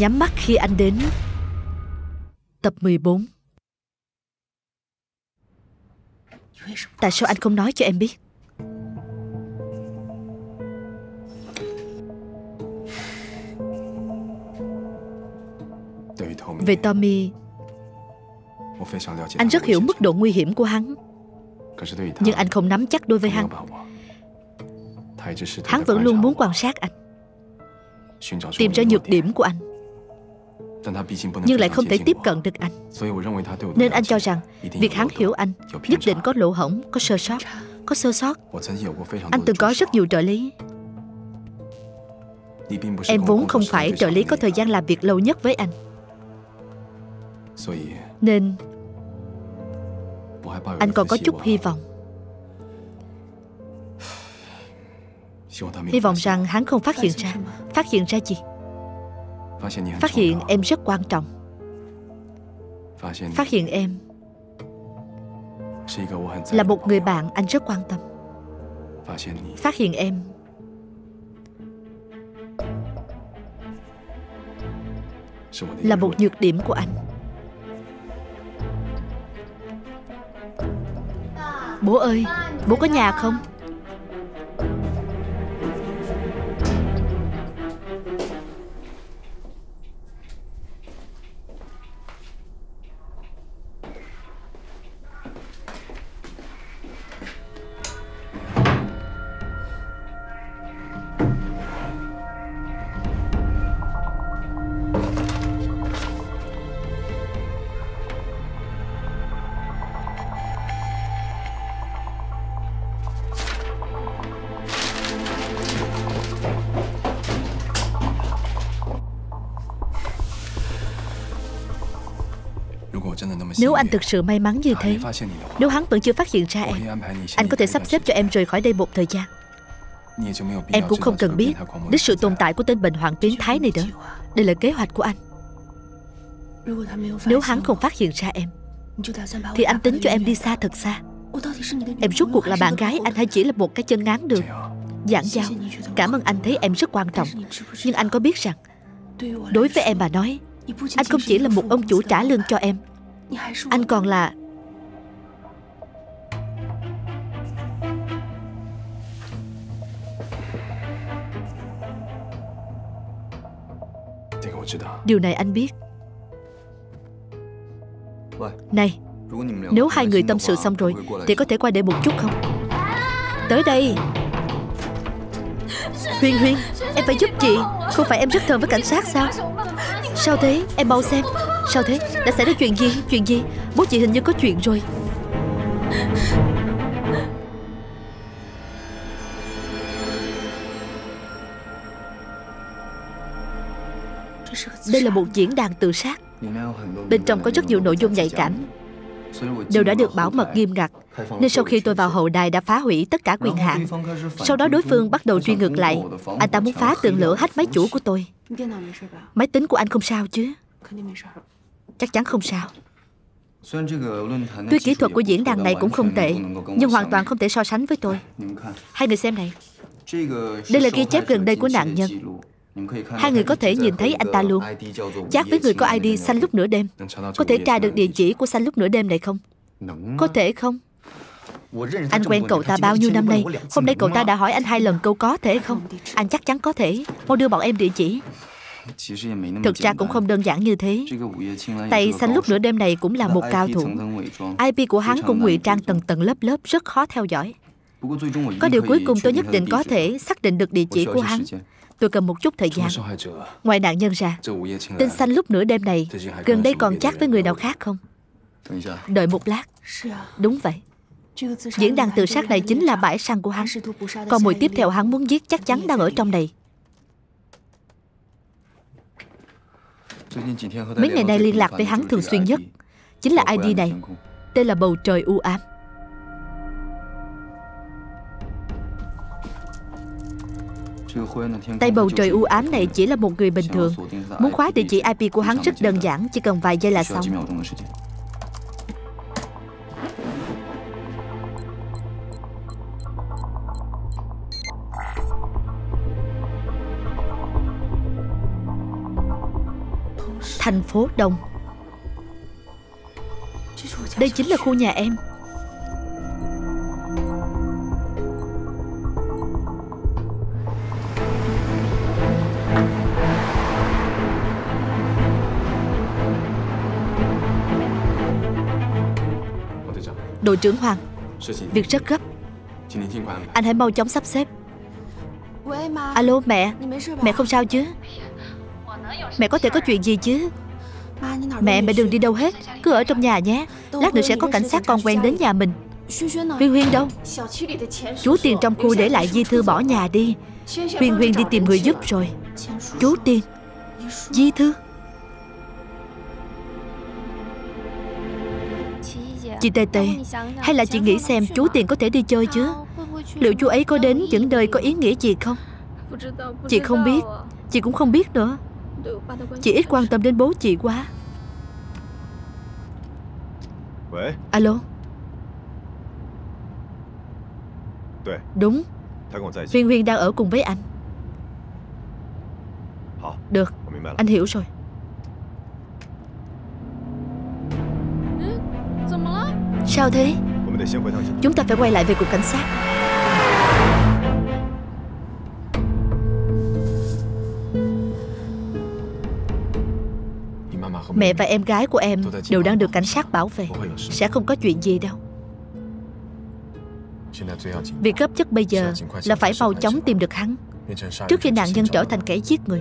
Nhắm mắt khi anh đến. Tập 14. Tại sao anh không nói cho em biết? Về Tommy, anh rất hiểu mức độ nguy hiểm của hắn. Nhưng anh không nắm chắc đối với hắn. Hắn vẫn luôn muốn quan sát anh, tìm ra nhược điểm của anh, nhưng lại không thể tiếp cận được anh. Nên anh cho rằng việc hắn hiểu anh nhất định có lỗ hổng, có sơ sót. Anh từng có rất nhiều trợ lý. Em vốn không phải trợ lý có thời gian làm việc lâu nhất với anh. Nên anh còn có chút hy vọng. Hy vọng rằng hắn không phát hiện ra. Phát hiện ra gì? Phát hiện em rất quan trọng. Phát hiện em là một người bạn anh rất quan tâm. Phát hiện em là một nhược điểm của anh. Bố ơi, bố có nhà không? Nếu anh thực sự may mắn như thế, nếu hắn vẫn chưa phát hiện ra em, anh có thể sắp xếp cho em rời khỏi đây một thời gian. Em cũng không cần biết đến sự tồn tại của tên bệnh hoạn biến thái này nữa. Đây là kế hoạch của anh. Nếu hắn không phát hiện ra em, thì anh tính cho em đi xa thật xa. Em rốt cuộc là bạn gái anh hay chỉ là một cái chân ngán đường? Giảng giao, cảm ơn anh thấy em rất quan trọng. Nhưng anh có biết rằng đối với em mà nói, anh không chỉ là một ông chủ trả lương cho em, anh còn là điều này anh biết. Này, nếu hai người tâm sự xong rồi thì có thể qua đây một chút không? Tới đây. Huyên Huyên, em phải giúp chị. Không phải em rất thân với cảnh sát sao? Sao thế? Em mau xem. Sao thế? Đã xảy ra chuyện gì? Chuyện gì? Bố chị hình như có chuyện rồi. Đây là một diễn đàn tự sát. Bên trong có rất nhiều nội dung nhạy cảm, đều đã được bảo mật nghiêm ngặt. Nên sau khi tôi vào hậu đài đã phá hủy tất cả quyền hạn. Sau đó đối phương bắt đầu truy ngược lại. Anh ta muốn phá tường lửa hack máy chủ của tôi. Máy tính của anh không sao chứ? Chắc chắn không sao. Tuy kỹ thuật của diễn đàn này cũng không tệ, nhưng hoàn toàn không thể so sánh với tôi. Hai người xem này. Đây là ghi chép gần đây của nạn nhân. Hai người có thể nhìn thấy anh ta luôn. Chat với người có ID xanh lúc nửa đêm. Có thể tra được địa chỉ của xanh lúc nửa đêm này không? Có thể không? Anh quen cậu ta bao nhiêu năm nay? Hôm nay cậu ta đã hỏi anh 2 lần câu có thể không? Anh chắc chắn có thể. Mau đưa bọn em địa chỉ. Thực ra cũng không đơn giản như thế. Tay xanh lúc nửa đêm này cũng là một cao thủ. IP của hắn cũng ngụy trang tầng tầng lớp lớp, rất khó theo dõi. Có điều cuối cùng tôi nhất định có thể xác định được địa chỉ của hắn. Tôi cần một chút thời gian. Ngoài nạn nhân ra, tên xanh lúc nửa đêm này gần đây còn chat với người nào khác không? Đợi một lát. Đúng vậy. Diễn đàn tự sát này chính là bãi săn của hắn. Còn mồi tiếp theo hắn muốn giết chắc chắn đang ở trong này. Mấy ngày nay liên lạc với hắn thường xuyên nhất chính là ID này. Tên là Bầu Trời U Ám. Tay Bầu Trời U Ám này chỉ là một người bình thường. Muốn khóa địa chỉ IP của hắn rất đơn giản, chỉ cần vài giây là xong. Thành phố Đông. Đây chính là khu nhà em. Đội trưởng Hoàng, việc rất gấp, anh hãy mau chóng sắp xếp. Alo mẹ, mẹ không sao chứ? Mẹ có thể có chuyện gì chứ? Mẹ đừng đi đâu hết, cứ ở trong nhà nhé. Lát nữa sẽ có cảnh sát con quen đến nhà mình. Huyên Huyên đâu? Chú Tiền trong khu để lại di thư bỏ nhà đi. Huyên Huyên đi tìm người giúp rồi. Chú Tiền, di thư. Chị Tê Tê, hay là chị nghĩ xem chú Tiền có thể đi chơi chứ? Liệu chú ấy có đến những nơi có ý nghĩa gì không? Chị không biết, chị cũng không biết nữa. Chị ít quan tâm đến bố chị quá. Alo. Đúng, Huyên Huyên đang ở cùng với anh. Được, anh hiểu rồi. Sao thế? Chúng ta phải quay lại về cục cảnh sát. Mẹ và em gái của em đều đang được cảnh sát bảo vệ. Sẽ không có chuyện gì đâu. Việc gấp nhất bây giờ là phải mau chóng tìm được hắn, trước khi nạn nhân trở thành kẻ giết người.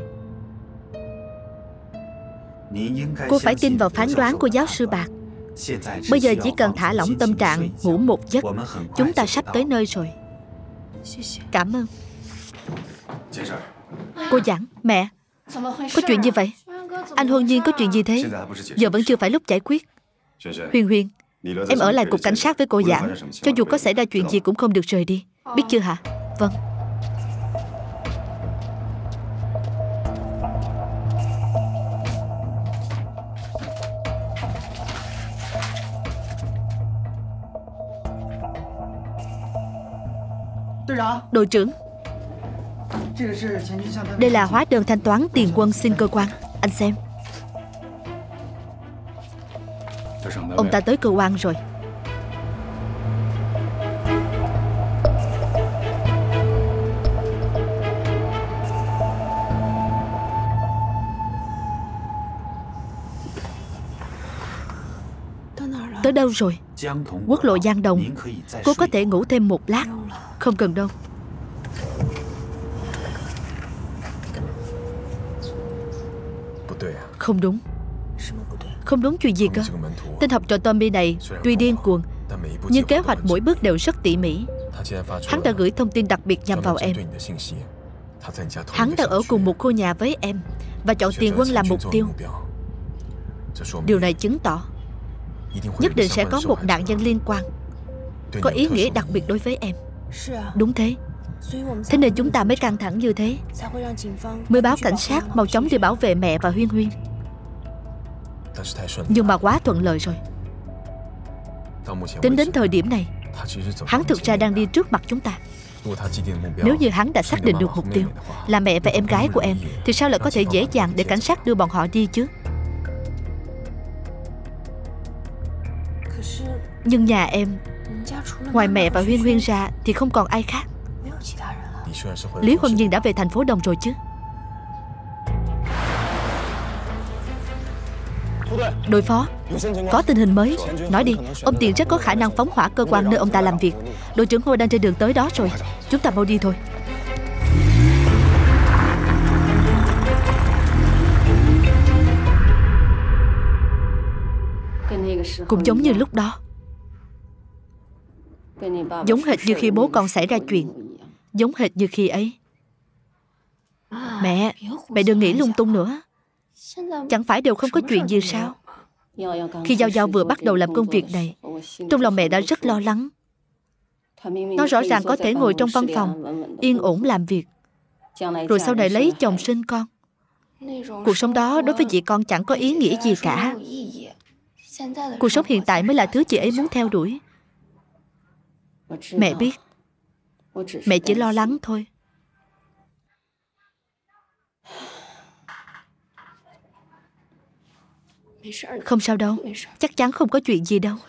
Cô phải tin vào phán đoán của giáo sư Bạc. Bây giờ chỉ cần thả lỏng tâm trạng, ngủ một giấc. Chúng ta sắp tới nơi rồi. Cảm ơn. Cô Giảng, mẹ, có chuyện gì vậy? Anh Huân Nhiên có chuyện gì thế? Giờ vẫn chưa phải lúc giải quyết. Huyên Huyên, em ở lại cục cảnh sát với cô Giảng. Cho dù có xảy ra chuyện gì cũng không được rời đi. Biết chưa hả? Vâng. Đội trưởng, đây là hóa đơn thanh toán tiền quân xin cơ quan. Anh xem. Ông ta tới cơ quan rồi. Tới đâu rồi? Quốc lộ Giang Đồng. Cô có thể ngủ thêm một lát. Không cần đâu. Không đúng. Không đúng chuyện gì cơ? Tên học trò Tommy này tuy điên cuồng, nhưng kế hoạch mỗi bước đều rất tỉ mỉ. Hắn đã gửi thông tin đặc biệt nhằm vào em. Hắn đang ở cùng một khu nhà với em và chọn Tiền Quân làm mục tiêu. Điều này chứng tỏ nhất định sẽ có một nạn nhân liên quan, có ý nghĩa đặc biệt đối với em. Đúng thế. Thế nên chúng ta mới căng thẳng như thế, mới báo cảnh sát mau chóng đi bảo vệ mẹ và Huyên Huyên. Nhưng mà quá thuận lợi rồi. Tính đến thời điểm này, hắn thực ra đang đi trước mặt chúng ta. Nếu như hắn đã xác định được mục tiêu là mẹ và em gái của em, thì sao lại có thể dễ dàng để cảnh sát đưa bọn họ đi chứ? Nhưng nhà em, ngoài mẹ và Huyên Huyên ra thì không còn ai khác. Lý Huân Nhiên đã về thành phố Đông rồi chứ? Đội phó, có tình hình mới. Nói đi. Ông Tiền rất có khả năng phóng hỏa cơ quan nơi ông ta làm việc. Đội trưởng Hồ đang trên đường tới đó rồi. Chúng ta mau đi thôi. Cũng giống như lúc đó, giống hệt như khi bố con xảy ra chuyện, giống hệt như khi ấy. Mẹ đừng nghĩ lung tung nữa. Chẳng phải đều không có chuyện gì sao? Khi Giao Giao vừa bắt đầu làm công việc này, trong lòng mẹ đã rất lo lắng. Nó rõ ràng có thể ngồi trong văn phòng yên ổn làm việc, rồi sau này lấy chồng sinh con. Cuộc sống đó đối với chị con chẳng có ý nghĩa gì cả. Cuộc sống hiện tại mới là thứ chị ấy muốn theo đuổi. Mẹ biết. Mẹ chỉ lo lắng thôi. Không sao đâu, chắc chắn không có chuyện gì đâu.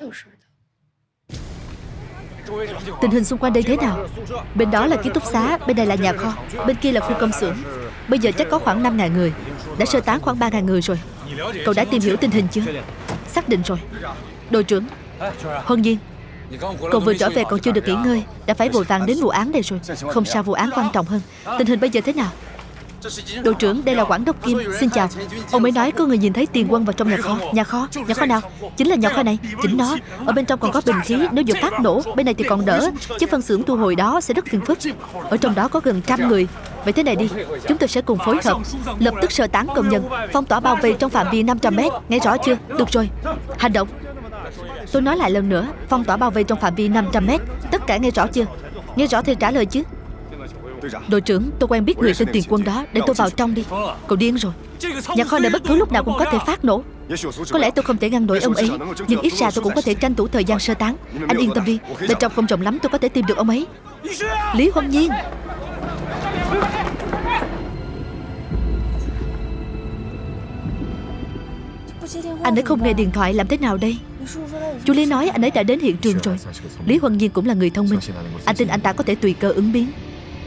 Tình hình xung quanh đây thế nào? Bên đó là ký túc xá, bên đây là nhà kho, bên kia là khu công xưởng. Bây giờ chắc có khoảng 5.000 người. Đã sơ tán khoảng 3.000 người rồi. Cậu đã tìm hiểu tình hình chưa? Xác định rồi. Đội trưởng Huân Nhiên, cậu vừa trở về còn chưa được nghỉ ngơi, đã phải vội vàng đến vụ án này rồi. Không sao, vụ án quan trọng hơn. Tình hình bây giờ thế nào? Đội trưởng, đây là Quản đốc Kim. Xin chào. Ông ấy nói có người nhìn thấy Tiền Quân vào trong nhà kho. Nhà kho? Nhà kho nào? Chính là nhà kho này. Chính nó. Ở bên trong còn có bình khí, nếu vừa phát nổ. Bên này thì còn đỡ, chứ phân xưởng thu hồi đó sẽ rất phiền phức. Ở trong đó có gần 100 người. Vậy thế này đi, chúng tôi sẽ cùng phối hợp, lập tức sơ tán công nhân, phong tỏa bao vây trong phạm vi 500 mét. Nghe rõ chưa? Được rồi, hành động. Tôi nói lại lần nữa, phong tỏa bao vây trong phạm vi 500 mét. Tất cả nghe rõ chưa? Nghe rõ thì trả lời chứ. Đội trưởng, tôi quen biết người tên Tiền Quân đó. Để tôi vào trong đi. Cậu điên rồi. Nhà kho này bất cứ lúc nào cũng có thể phát nổ. Có lẽ tôi không thể ngăn nổi ông ấy, nhưng ít ra tôi cũng có thể tranh thủ thời gian sơ tán. Anh yên tâm đi, bên trong không rộng lắm, tôi có thể tìm được ông ấy. Lý Huân Nhiên. Anh ấy không nghe điện thoại, làm thế nào đây? Chú Lý nói anh ấy đã đến hiện trường rồi. Lý Huân Nhiên cũng là người thông minh. Anh tin anh ta có thể tùy cơ ứng biến.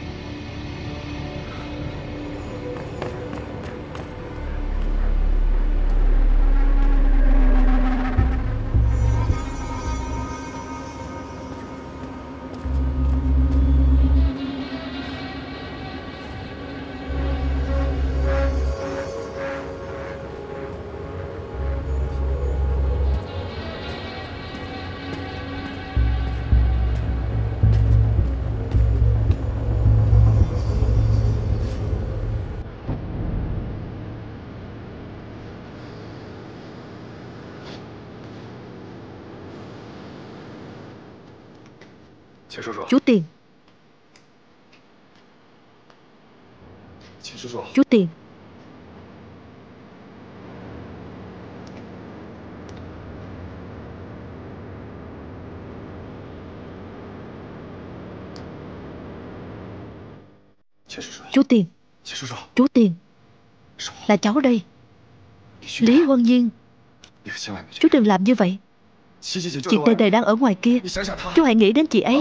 Chú Tiền. Chú Tiền. Chú Tiền. Chú Tiền. Là cháu đây. Lý Huân Nhiên. Chú đừng làm như vậy. Chị Tề Tề đang ở ngoài kia. Chú hãy nghĩ đến chị ấy.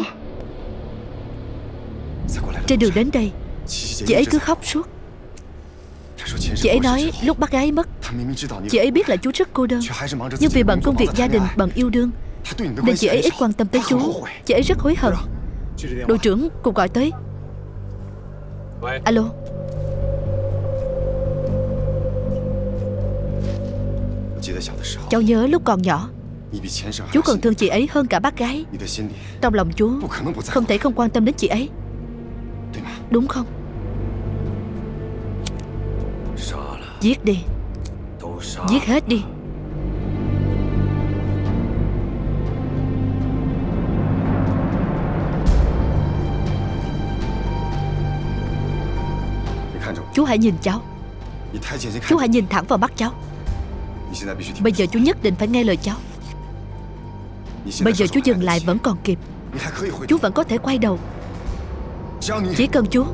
Trên đường đến đây, chị ấy cứ khóc suốt. Chị ấy nói lúc bác gái mất, chị ấy biết là chú rất cô đơn, nhưng vì bận công việc gia đình, bận yêu đương, nên chị ấy ít quan tâm tới chú. Chị ấy rất hối hận. Đội trưởng cùng gọi tới. Alo. Cháu nhớ lúc còn nhỏ, chú còn thương chị ấy hơn cả bác gái. Trong lòng chú không thể không quan tâm đến chị ấy, đúng không? Giết đi. Giết hết đi. Chú hãy nhìn cháu. Chú hãy nhìn thẳng vào mắt cháu. Bây giờ chú nhất định phải nghe lời cháu. Bây giờ chú dừng lại vẫn còn kịp. Chú vẫn có thể quay đầu. Chỉ cần chú.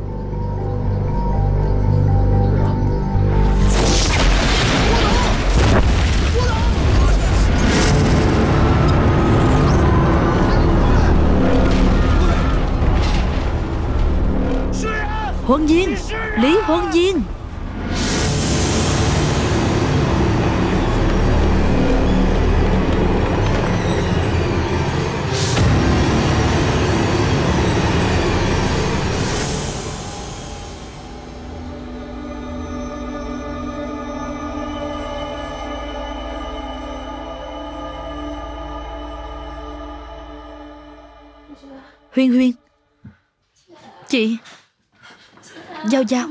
Huân Nhiên. Lý Huân Nhiên. Huyên Huyên. Chị. Giao Giao.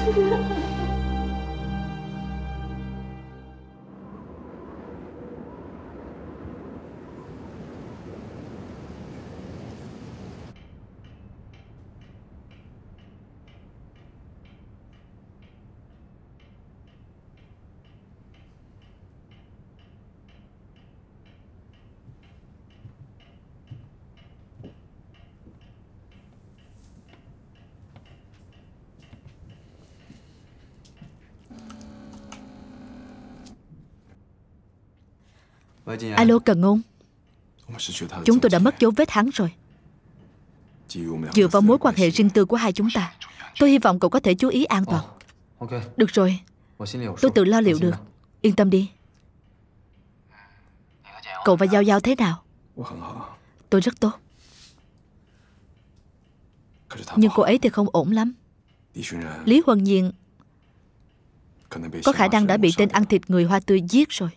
Alo, Cần Ngôn. Chúng tôi đã mất dấu vết hắn rồi. Dựa vào mối quan hệ riêng tư của hai chúng ta, tôi hy vọng cậu có thể chú ý an toàn. Được rồi, tôi tự lo liệu được. Yên tâm đi. Cậu và Giao Giao thế nào? Tôi rất tốt. Nhưng cô ấy thì không ổn lắm. Lý Huân Nhiên có khả năng đã bị tên ăn thịt người Hoa Tươi giết rồi.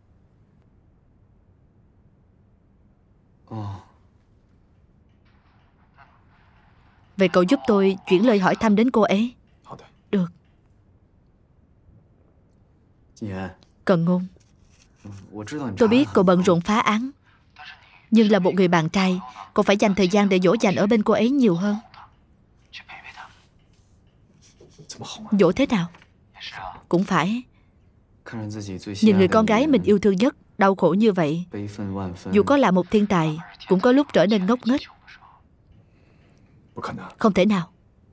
Vậy cậu giúp tôi chuyển lời hỏi thăm đến cô ấy. Được. Cần Ngôn, tôi biết cậu bận rộn phá án, nhưng là một người bạn trai, cậu phải dành thời gian để dỗ dành ở bên cô ấy nhiều hơn. Dỗ thế nào? Cũng phải. Nhìn người con gái mình yêu thương nhất đau khổ như vậy, dù có là một thiên tài cũng có lúc trở nên ngốc nghếch. Không thể nào.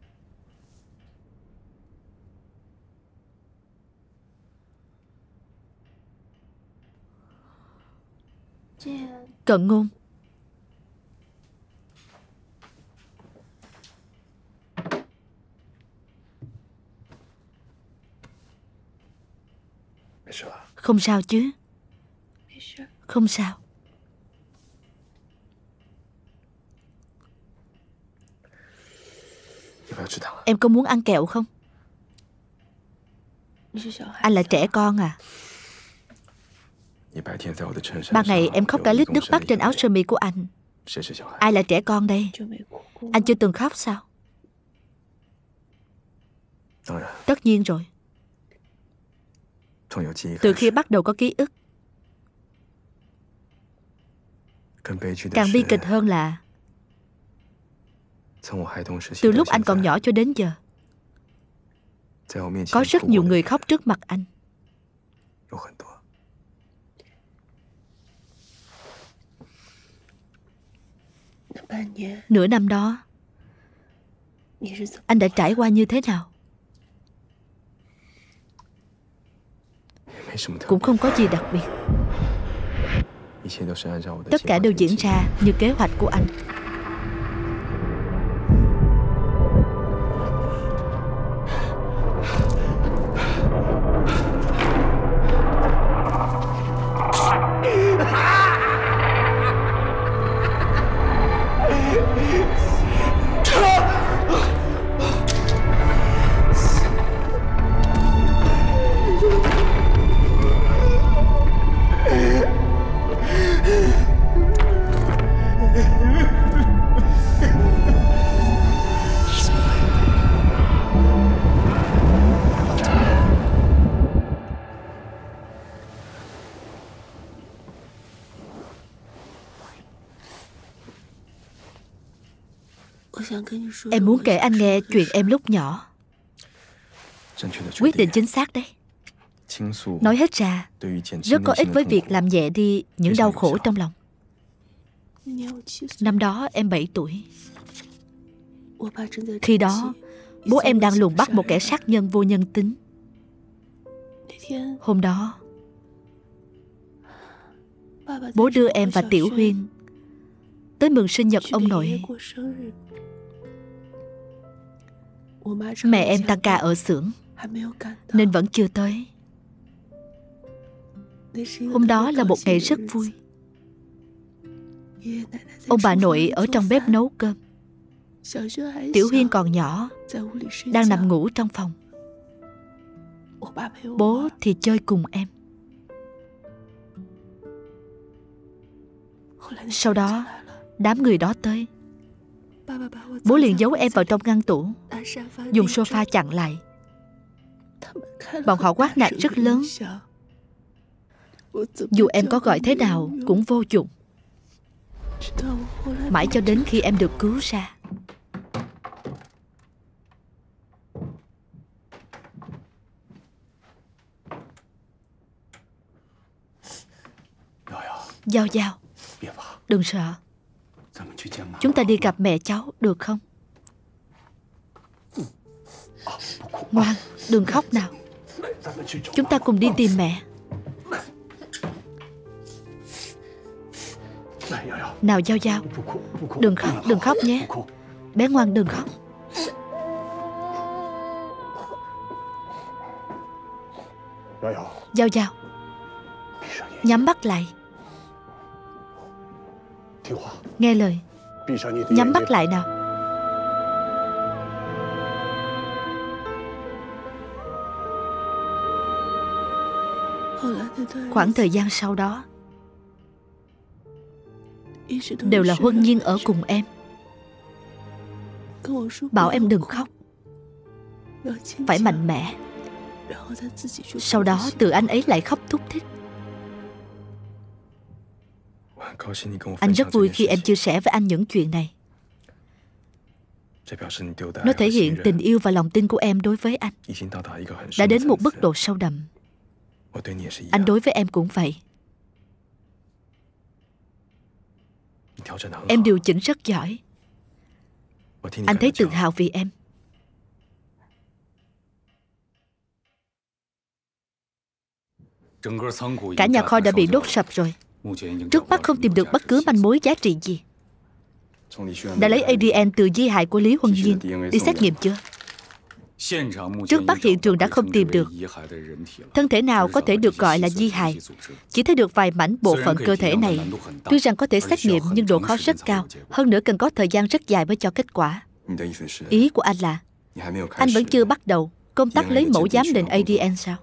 Cận Ngôn, không sao chứ? Không sao. Em có muốn ăn kẹo không? Anh là trẻ con à? Ban ngày em khóc cả lít nước mắt trên áo sơ mi của anh. Ai là trẻ con đây? Anh chưa từng khóc sao? Tất nhiên rồi. Từ khi bắt đầu có ký ức. Càng bi kịch hơn là từ lúc anh còn nhỏ cho đến giờ, có rất nhiều người khóc trước mặt anh. Nửa năm đó, anh đã trải qua như thế nào? Cũng không có gì đặc biệt. Tất cả đều diễn ra như kế hoạch của anh. Em muốn kể anh nghe chuyện em lúc nhỏ. Quyết định chính xác đấy. Nói hết ra rất có ích với việc làm nhẹ đi những đau khổ trong lòng. Năm đó em 7 tuổi. Khi đó bố em đang lùng bắt một kẻ sát nhân vô nhân tính. Hôm đó bố đưa em và Tiểu Huyên tới mừng sinh nhật ông nội. Mẹ em tăng ca ở xưởng nên vẫn chưa tới. Hôm đó là một ngày rất vui. Ông bà nội ở trong bếp nấu cơm. Tiểu Huyên còn nhỏ, đang nằm ngủ trong phòng. Bố thì chơi cùng em. Sau đó đám người đó tới. Bố liền giấu em vào trong ngăn tủ, dùng sofa chặn lại, Bọn họ quát nạt rất lớn. Dù em có gọi thế nào cũng vô dụng. Mãi cho đến khi em được cứu ra. Giao Giao, đừng sợ. Chúng ta đi gặp mẹ cháu được không? Ngoan, đừng khóc nào. Chúng ta cùng đi tìm mẹ. Nào Giao Giao, đừng khóc nhé. Bé ngoan đừng khóc. Giao Giao, nhắm mắt lại. Nghe lời. Nhắm mắt lại nào. Khoảng thời gian sau đó đều là Huân Nhiên ở cùng em, bảo em đừng khóc, phải mạnh mẽ. Sau đó tự anh ấy lại khóc thúc thích. Anh rất vui khi em chia sẻ với anh những chuyện này. Nó thể hiện tình yêu và lòng tin của em đối với anh đã đến một mức độ sâu đậm. Anh đối với em cũng vậy. Em điều chỉnh rất giỏi. Anh thấy tự hào vì em. Cả nhà kho đã bị đốt sập rồi. Trước mắt không tìm được bất cứ manh mối giá trị gì. Đã lấy ADN từ di hại của Lý Huân Nhiên đi xét nghiệm chưa? Trước mắt hiện trường đã không tìm được thân thể nào có thể được gọi là di hại. Chỉ thấy được vài mảnh bộ phận cơ thể này. Tuy rằng có thể xét nghiệm nhưng độ khó rất cao. Hơn nữa cần có thời gian rất dài mới cho kết quả. Ý của anh là anh vẫn chưa bắt đầu công tác lấy mẫu giám định ADN sao?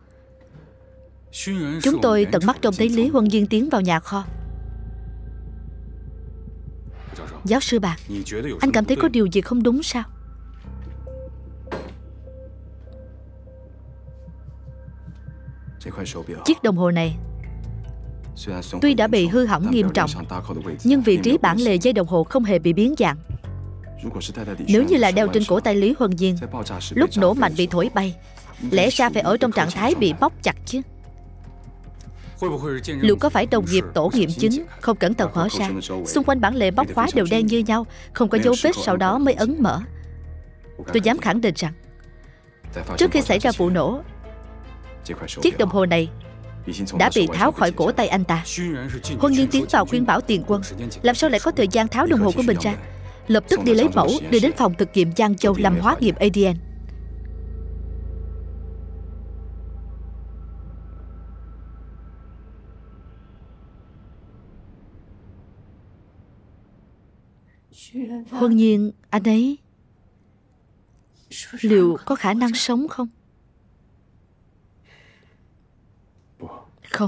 Chúng tôi tận mắt trông thấy Lý Huân Nhiên tiến vào nhà kho. Giáo sư Bạc, anh cảm thấy có điều gì không đúng sao? Chiếc đồng hồ này tuy đã bị hư hỏng nghiêm trọng, nhưng vị trí bản lề dây đồng hồ không hề bị biến dạng. Nếu như là đeo trên cổ tay Lý Huân Nhiên, lúc nổ mạnh bị thổi bay, lẽ ra phải ở trong trạng thái bị bóp chặt chứ. Liệu có phải đồng nghiệp tổ nghiệm chứng không cẩn thận mở ra, xung quanh bản lề bóc khóa đều đen như nhau, không có dấu vết, sau đó mới ấn mở? Tôi dám khẳng định rằng trước khi xảy ra vụ nổ, chiếc đồng hồ này đã bị tháo khỏi cổ tay anh ta. Huân Nhiên tiến vào khuyên bảo Tiền Quân, làm sao lại có thời gian tháo đồng hồ của mình ra? Lập tức đi lấy mẫu, đưa đến phòng thực nghiệm Giang Châu làm hóa nghiệm ADN. Huân Nhiên, anh ấy liệu có khả năng sống không? Không.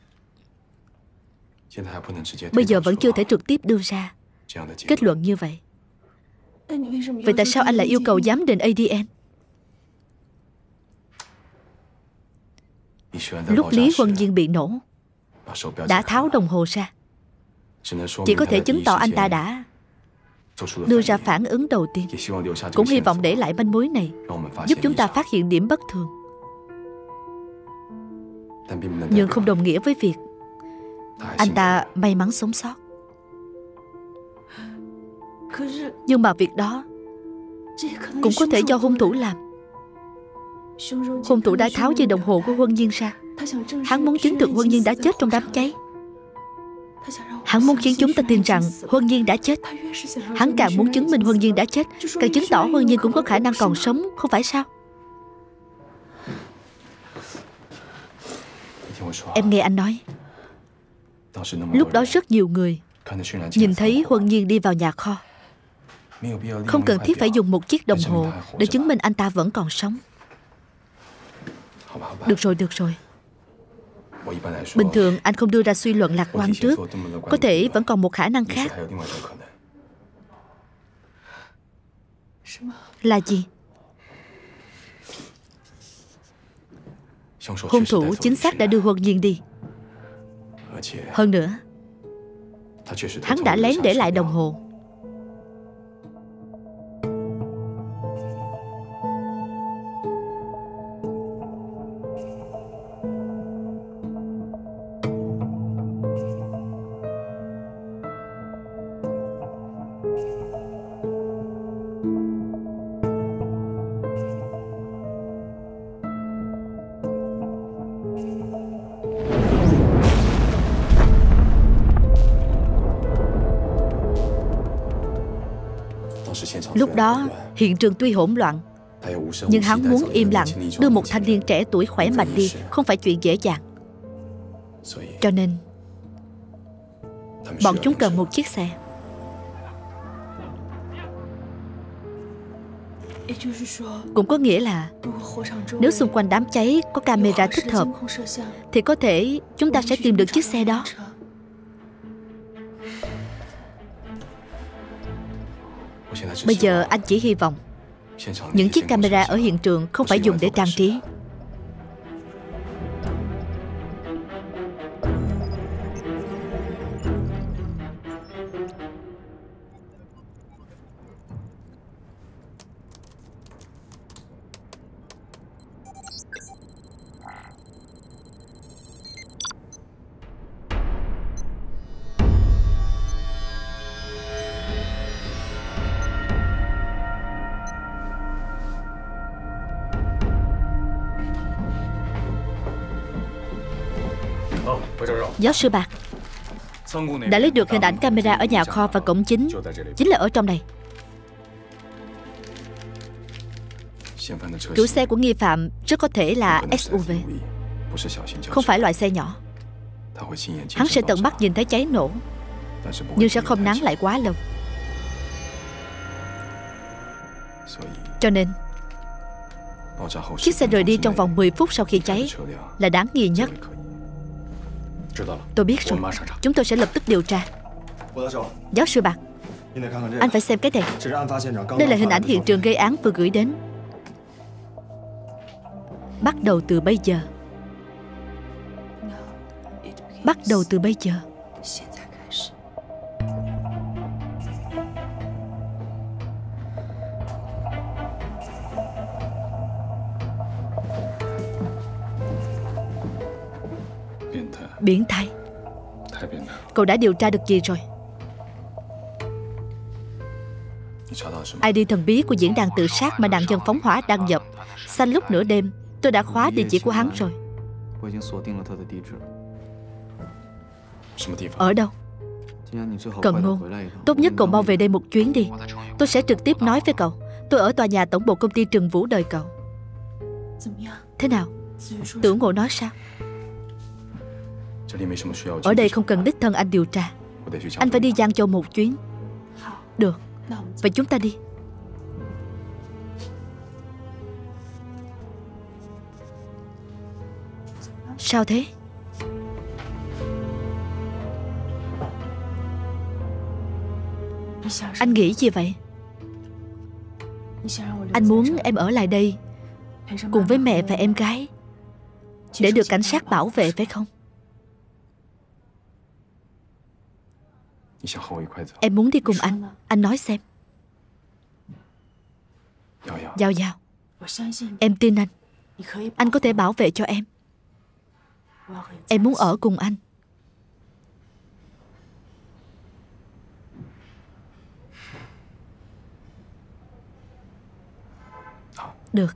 Bây giờ vẫn chưa thể trực tiếp đưa ra kết luận như vậy. Vậy tại sao anh lại yêu cầu giám định ADN? Lúc Lý Huân Nhiên bị nổ, đã tháo đồng hồ ra, chỉ có thể chứng tỏ anh ta đã đưa ra phản ứng đầu tiên. Cũng hy vọng để lại manh mối này giúp chúng ta phát hiện điểm bất thường. Nhưng không đồng nghĩa với việc anh ta may mắn sống sót. Nhưng mà việc đó cũng có thể do hung thủ làm. Hung thủ đã tháo dây đồng hồ của Huân Nhiên ra. Hắn muốn chứng thực Huân Nhiên đã chết trong đám cháy. Hắn muốn khiến chúng ta tin rằng Huân Nhiên đã chết. Hắn càng muốn chứng minh Huân Nhiên đã chết, càng chứng tỏ Huân Nhiên cũng có khả năng còn sống, không phải sao? Em nghe anh nói, lúc đó rất nhiều người nhìn thấy Huân Nhiên đi vào nhà kho. Không cần thiết phải dùng một chiếc đồng hồ để chứng minh anh ta vẫn còn sống. Được rồi. Bình thường anh không đưa ra suy luận lạc quan trước. Có thể vẫn còn một khả năng khác. Là gì? Hung thủ chính xác đã đưa Huân Nhiên đi. Hơn nữa, hắn đã lén để lại đồng hồ. Lúc đó hiện trường tuy hỗn loạn, nhưng hắn muốn im lặng đưa một thanh niên trẻ tuổi khỏe mạnh đi không phải chuyện dễ dàng. Cho nên bọn chúng cần một chiếc xe. Cũng có nghĩa là nếu xung quanh đám cháy có camera thích hợp thì có thể chúng ta sẽ tìm được chiếc xe đó. Bây giờ anh chỉ hy vọng những chiếc camera ở hiện trường không phải dùng để trang trí. Giáo sư Bạc đã lấy được hình ảnh camera ở nhà kho và cổng chính là ở trong này. Chủ xe của nghi phạm rất có thể là SUV, không phải loại xe nhỏ. Hắn sẽ tận mắt nhìn thấy cháy nổ, nhưng sẽ không nán lại quá lâu. Cho nên chiếc xe rời đi trong vòng 10 phút sau khi cháy là đáng nghi nhất. Tôi biết rồi, chúng tôi sẽ lập tức điều tra. Giáo sư Bạc, anh phải xem cái này. Đây là hình ảnh hiện trường gây án vừa gửi đến. Bắt đầu từ bây giờ. Bắt đầu từ bây giờ. Biến thái. Cậu đã điều tra được gì rồi? ID thần bí của diễn đàn tự sát mà nạn nhân phóng hỏa đăng nhập. Xanh lúc nửa đêm. Tôi đã khóa địa chỉ của hắn rồi. Ở đâu? Cần Ngôn. Tốt nhất cậu mau về đây một chuyến đi. Tôi sẽ trực tiếp nói với cậu. Tôi ở tòa nhà tổng bộ công ty Trừng Vũ đợi cậu. Thế nào? Tưởng Ngộ nói sao? Ở đây không cần đích thân anh điều tra. Anh phải đi Giang Châu một chuyến. Được. Vậy chúng ta đi. Sao thế? Anh nghĩ gì vậy? Anh muốn em ở lại đây cùng với mẹ và em gái để được cảnh sát bảo vệ phải không? Em muốn đi cùng anh nói xem. Giao Giao, em tin anh. Anh có thể bảo vệ cho em. Em muốn ở cùng anh. Được.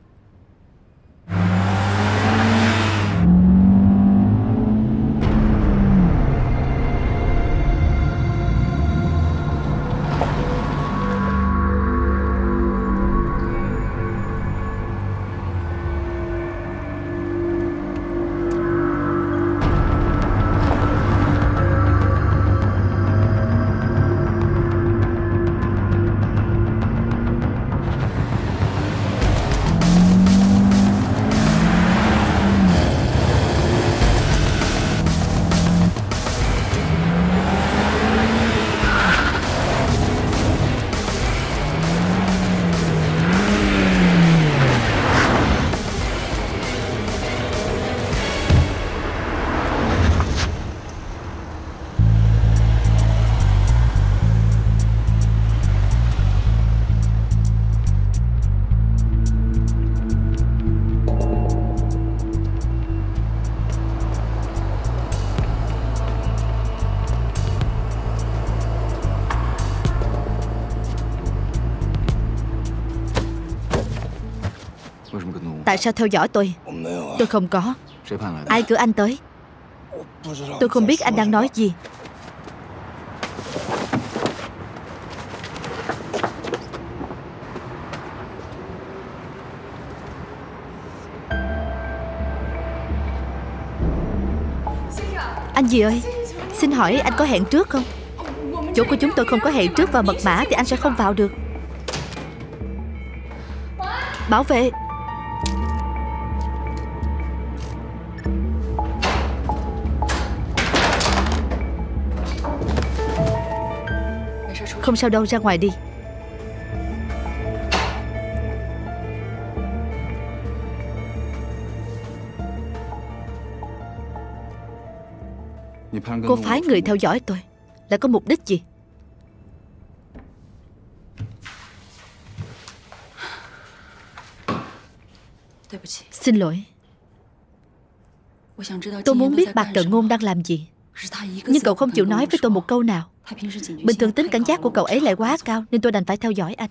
Tại sao theo dõi tôi? Tôi không có. Ai cử anh tới? Tôi không biết anh đang nói gì. Anh gì ơi, xin hỏi anh có hẹn trước không? Chỗ của chúng tôi không có hẹn trước và mật mã thì anh sẽ không vào được. Bảo vệ. Không sao đâu, ra ngoài đi. Cô phái người theo dõi tôi là có mục đích gì? Xin lỗi. Tôi muốn biết Bạc Cận Ngôn đang làm gì, nhưng cậu không chịu nói với tôi một câu nào. Bình thường tính cảnh giác của cậu ấy lại quá cao, nên tôi đành phải theo dõi anh.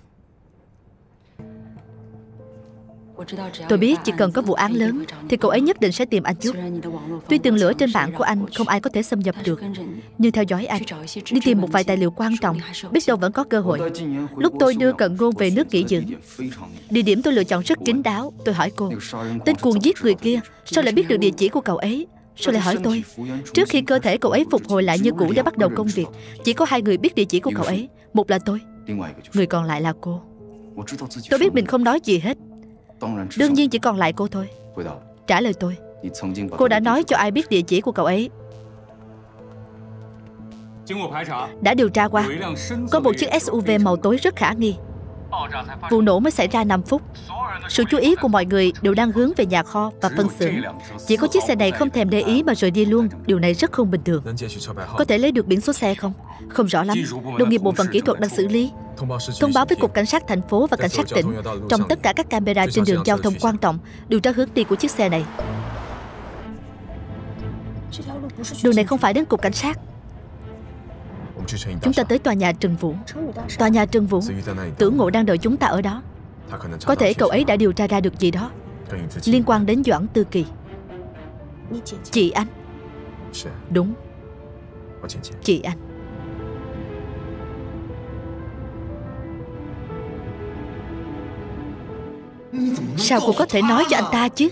Tôi biết chỉ cần có vụ án lớn thì cậu ấy nhất định sẽ tìm anh trước. Tuy tường lửa trên mạng của anh không ai có thể xâm nhập được, nhưng theo dõi anh, đi tìm một vài tài liệu quan trọng, biết đâu vẫn có cơ hội. Lúc tôi đưa Cận Ngôn về nước nghỉ dưỡng, địa điểm tôi lựa chọn rất kín đáo. Tôi hỏi cô, tên cuồng giết người kia sao lại biết được địa chỉ của cậu ấy? Sao lại hỏi tôi? Trước khi cơ thể cậu ấy phục hồi lại như cũ để bắt đầu công việc, chỉ có 2 người biết địa chỉ của cậu ấy. Một là tôi, người còn lại là cô. Tôi biết mình không nói gì hết. Đương nhiên chỉ còn lại cô thôi. Trả lời tôi, cô đã nói cho ai biết địa chỉ của cậu ấy? Đã điều tra qua, có một chiếc SUV màu tối rất khả nghi. Vụ nổ mới xảy ra 5 phút. Sự chú ý của mọi người đều đang hướng về nhà kho và phân xưởng. Chỉ có chiếc xe này không thèm để ý mà rời đi luôn. Điều này rất không bình thường. Có thể lấy được biển số xe không? Không rõ lắm. Đồng nghiệp bộ phận kỹ thuật đang xử lý. Thông báo với Cục Cảnh sát thành phố và Cảnh sát tỉnh. Trong tất cả các camera trên đường giao thông quan trọng, điều tra hướng đi của chiếc xe này. Đường này không phải đến Cục Cảnh sát. Chúng ta tới tòa nhà Trần Vũ. Tòa nhà Trần Vũ, Tưởng Ngộ đang đợi chúng ta ở đó. Có thể cậu ấy đã điều tra ra được gì đó liên quan đến Doãn Tư Kỳ. Chị anh. Đúng, chị anh. Sao cô có thể nói cho anh ta chứ?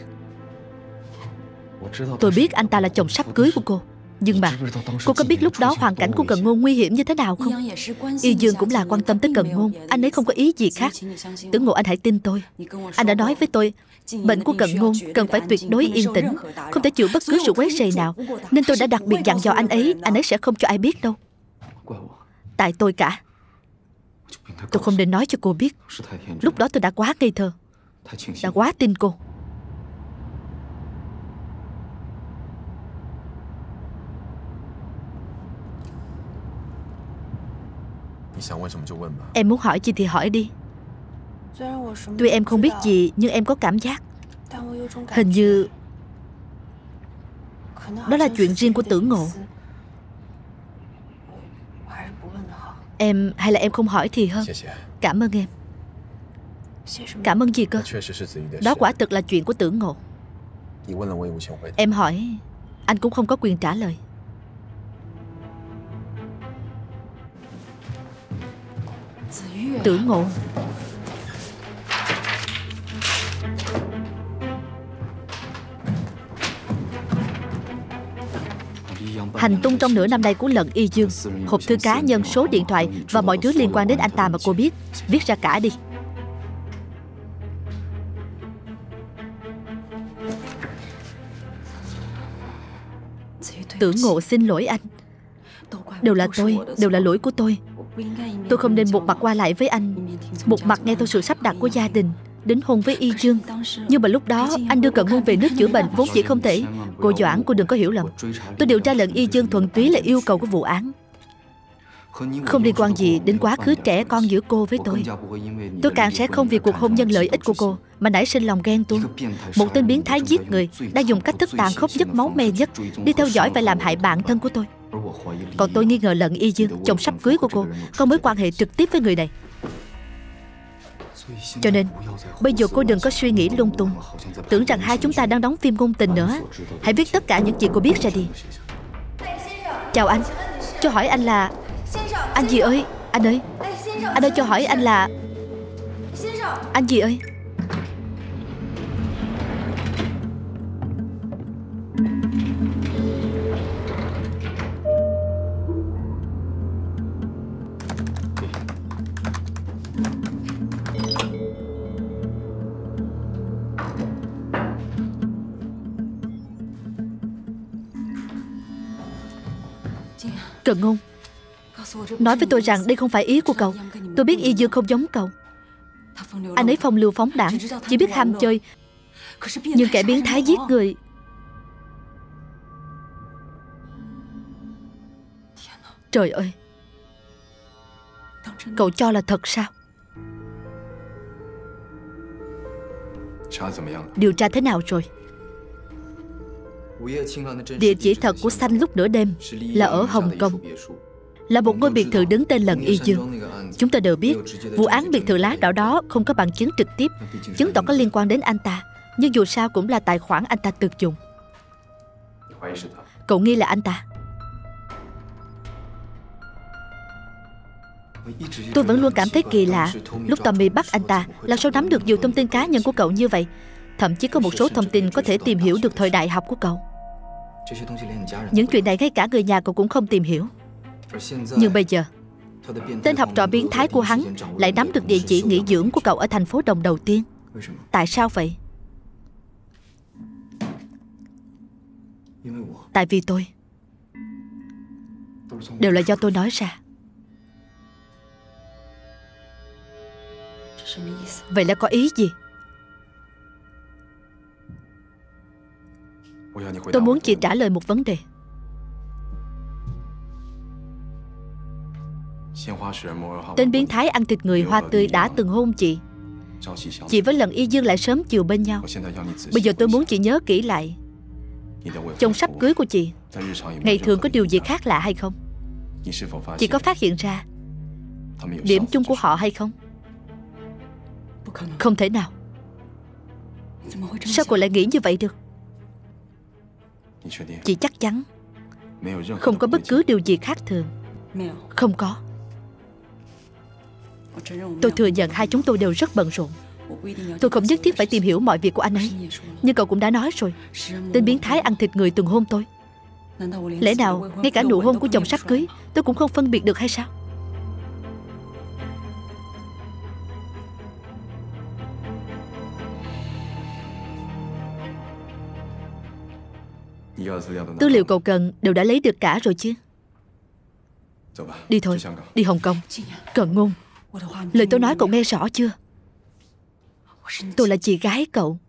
Tôi biết anh ta là chồng sắp cưới của cô. Nhưng mà cô có biết lúc đó hoàn cảnh của Cận Ngôn nguy hiểm như thế nào không? Y Dương cũng là quan tâm tới Cận Ngôn. Anh ấy không có ý gì khác. Tưởng Ngộ, anh hãy tin tôi. Anh đã nói với tôi, bệnh của Cận Ngôn cần phải tuyệt đối yên tĩnh, không thể chịu bất cứ sự quấy rầy nào. Nên tôi đã đặc biệt dặn dò anh ấy sẽ không cho ai biết đâu. Tại tôi cả. Tôi không nên nói cho cô biết. Lúc đó tôi đã quá ngây thơ, đã quá tin cô. Em muốn hỏi gì thì hỏi đi. Tuy em không biết gì, nhưng em có cảm giác hình như đó là chuyện riêng của Tưởng Ngộ. Em hay là em không hỏi thì hơn. Cảm ơn em. Cảm ơn gì cơ? Đó quả thực là chuyện của Tưởng Ngộ. Em hỏi, anh cũng không có quyền trả lời. Tưởng Ngộ. Hành tung trong nửa năm nay của Lận Y Dương, hộp thư cá nhân, số điện thoại và mọi thứ liên quan đến anh ta mà cô biết, viết ra cả đi. Tưởng Ngộ xin lỗi anh. Đều là tôi, đều là lỗi của tôi. Tôi không nên một mặt qua lại với anh, một mặt nghe theo sự sắp đặt của gia đình, đính hôn với Y Dương. Nhưng mà lúc đó anh đưa Cận Ngôn về nước chữa bệnh vốn chỉ không thể. Cô Doãn, cô đừng có hiểu lầm. Tôi điều tra Lận Y Dương thuần túy là yêu cầu của vụ án, không liên quan gì đến quá khứ trẻ con giữa cô với tôi. Tôi càng sẽ không vì cuộc hôn nhân lợi ích của cô mà nảy sinh lòng ghen tuông. Một tên biến thái giết người đang dùng cách thức tàn khốc nhất, máu me nhất đi theo dõi và làm hại bạn thân của tôi. Còn tôi nghi ngờ Lận Y Dương, chồng sắp cưới của cô, có mối quan hệ trực tiếp với người này. Cho nên bây giờ cô đừng có suy nghĩ lung tung, tưởng rằng hai chúng ta đang đóng phim ngôn tình nữa. Hãy viết tất cả những gì cô biết ra đi. Chào anh, cho hỏi anh là... Anh gì ơi, anh ơi. Anh ơi, cho hỏi anh là... Anh gì ơi. Trần Ngôn, nói với tôi rằng đây không phải ý của cậu. Tôi biết Y Dương không giống cậu. Anh ấy phong lưu phóng đãng, chỉ biết ham chơi. Nhưng kẻ biến thái giết người... Trời ơi, cậu cho là thật sao? Điều tra thế nào rồi? Địa chỉ thật của Xanh lúc nửa đêm là ở Hồng Kông, là một ngôi biệt thự đứng tên lần Y Dương. Chúng ta đều biết vụ án biệt thự lá đỏ đó không có bằng chứng trực tiếp chứng tỏ có liên quan đến anh ta, nhưng dù sao cũng là tài khoản anh ta từng dùng. Cậu nghi là anh ta? Tôi vẫn luôn cảm thấy kỳ lạ. Lúc Tommy bắt anh ta, là sao nắm được nhiều thông tin cá nhân của cậu như vậy? Thậm chí có một số thông tin có thể tìm hiểu được thời đại học của cậu. Những chuyện này ngay cả người nhà cậu cũng không tìm hiểu. Nhưng bây giờ, tên học trò biến thái của hắn lại nắm được địa chỉ nghỉ dưỡng của cậu ở thành phố Đồng đầu tiên. Tại sao vậy? Tại vì tôi. Đều là do tôi nói ra. Vậy là có ý gì? Tôi muốn chị trả lời một vấn đề. Tên biến thái ăn thịt người Hoa Tươi đã từng hôn chị. Chị với lần Y Dương lại sớm chiều bên nhau. Bây giờ tôi muốn chị nhớ kỹ lại, trong sắp cưới của chị ngày thường có điều gì khác lạ hay không? Chị có phát hiện ra điểm chung của họ hay không? Không thể nào. Sao cô lại nghĩ như vậy được? Chị chắc chắn không có bất cứ điều gì khác thường? Không có. Tôi thừa nhận hai chúng tôi đều rất bận rộn. Tôi không nhất thiết phải tìm hiểu mọi việc của anh ấy. Nhưng cậu cũng đã nói rồi, tên biến thái ăn thịt người từng hôn tôi. Lẽ nào ngay cả nụ hôn của chồng sắp cưới tôi cũng không phân biệt được hay sao? Tư liệu cậu cần đều đã lấy được cả rồi chứ? Đi thôi, đi Hồng Kông. Cận Ngôn, lời tôi nói cậu nghe rõ chưa? Tôi là chị gái cậu.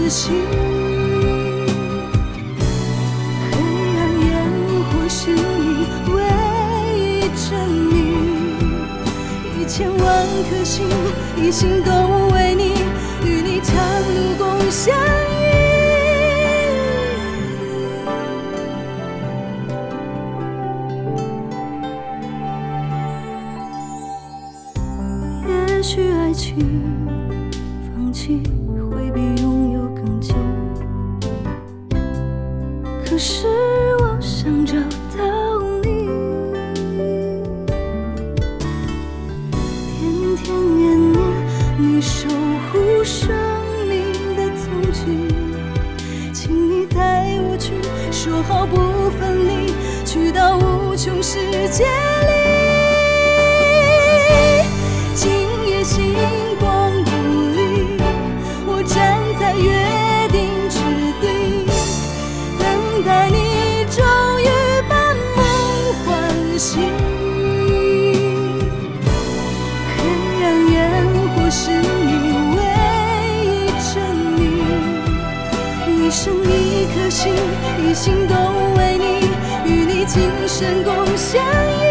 心。黑暗烟火是你唯一证明，1000万颗心，一心都为你，与你长路共相依。也许爱情放弃会比拥有更近，可是我想找到你，天天年年你守护生命的踪迹，请你带我去，说好不分离，去到无穷世界里。今夜星光不离，我站在约定之地，等待你终于把梦唤醒。黑暗烟火是你唯一证明，一生一颗心，一心都为你，与你今生共相依。